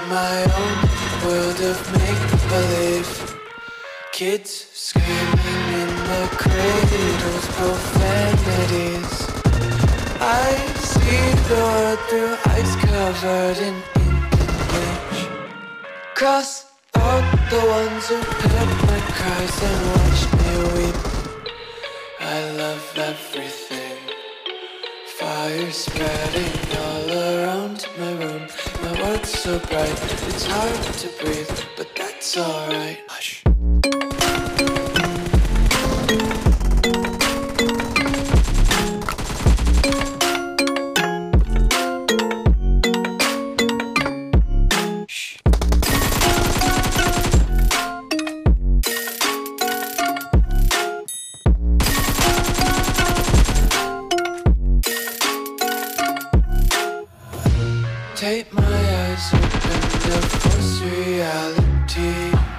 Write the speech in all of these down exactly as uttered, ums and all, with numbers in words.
my own world of make-believe. Kids screaming in the cradles, profanities. I see the world through ice covered in ink and bleach. Cross out the ones who heard my cries and watched me weep. I love everything. Fire spreading all around my room. My world's so bright, it's hard to breathe, but that's alright. Hush. Take my eyes open to force reality.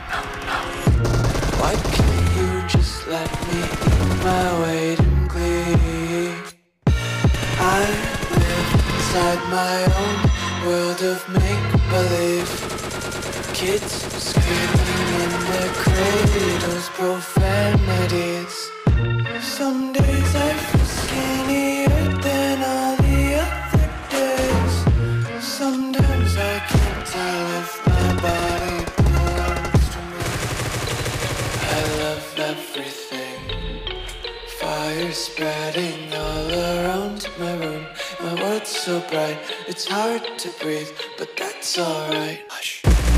Why can't you just let me eat my weight in glee? I live inside my own world of make-believe. Kids screaming in their cradles, profanities. Some days I feel skinnier than all the other days. Sometimes I can't tell if my body belongs to me. I love everything. Fire spreading all around my room. My world's so bright, it's hard to breathe, but that's alright. Hush.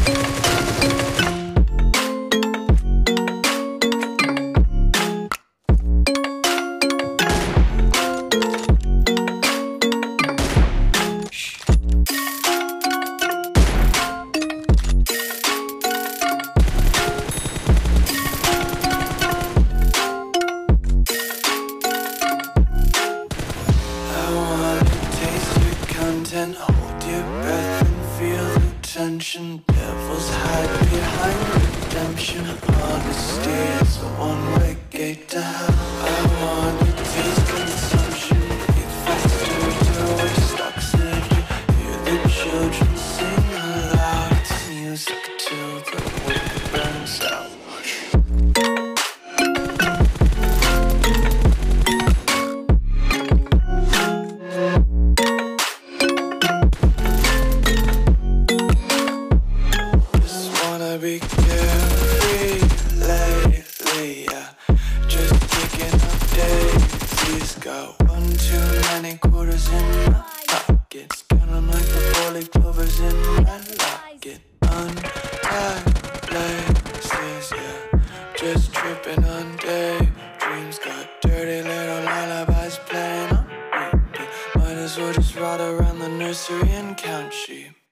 And hold your breath and feel the tension. Devils hide behind redemption. Honesty is the one-way gate to hell. I wanna taste consumption. Eat faster to waste stocks energy. Hear the children sing aloud. It's music till the wick burns out. Be carefree lately, yeah. Just picking up daisies. Got one too many quarters in my pockets. Counting like the four-leaf clovers in my locket. Untied places, yeah. Just tripping on daydreams. Got dirty little lullabies playing on repeat. Might as well just ride around the nursery and count sheep.